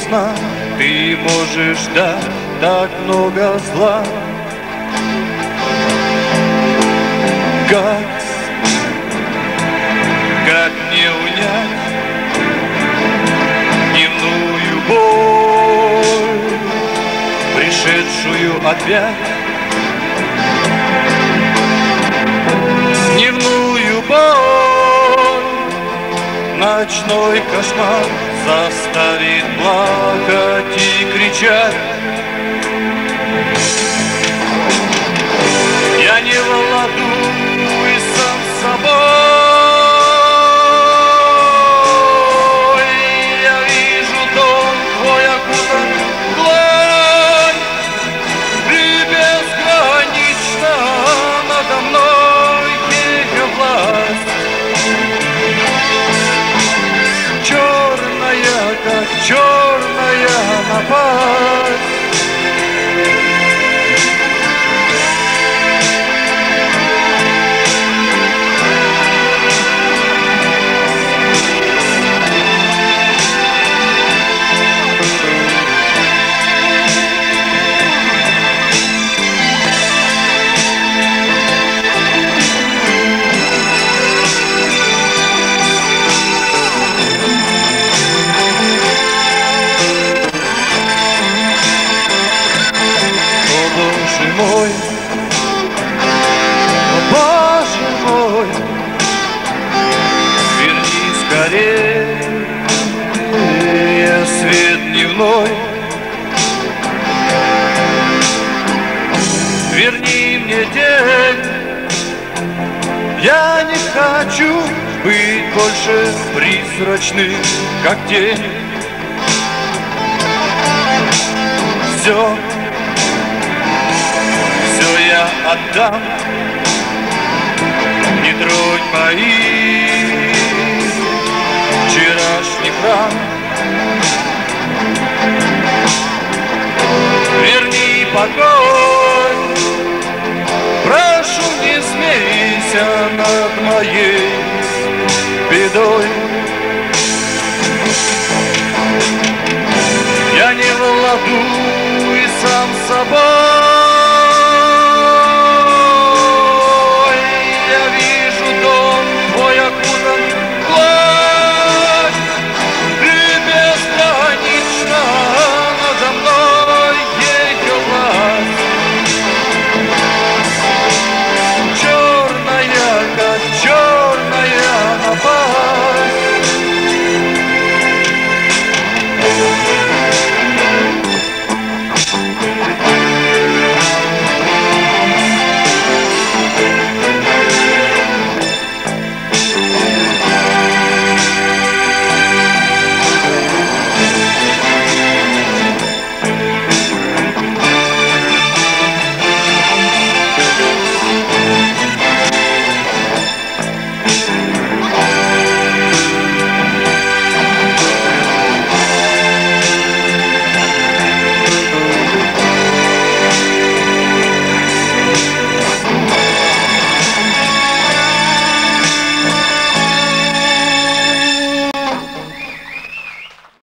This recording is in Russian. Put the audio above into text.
сна ты можешь дать так много зла. Как мне унять дневную боль, пришедшую опять? Дневную боль ночной кошмар заставит плакать и кричать. Я не в ладу и сам с собой. Я вижу дом твой окутан мглой, и безгранично надо мной ее власть. Черная, как черная напасть. Мой, о Боже мой, верни скорее свет дневной, верни мне день. Я не хочу быть больше призрачным, как тень. Все я отдам, не тронь моих вчерашних ран. Верни покой, прошу, не смейся над моей бедой. Я не в ладу и сам с собой.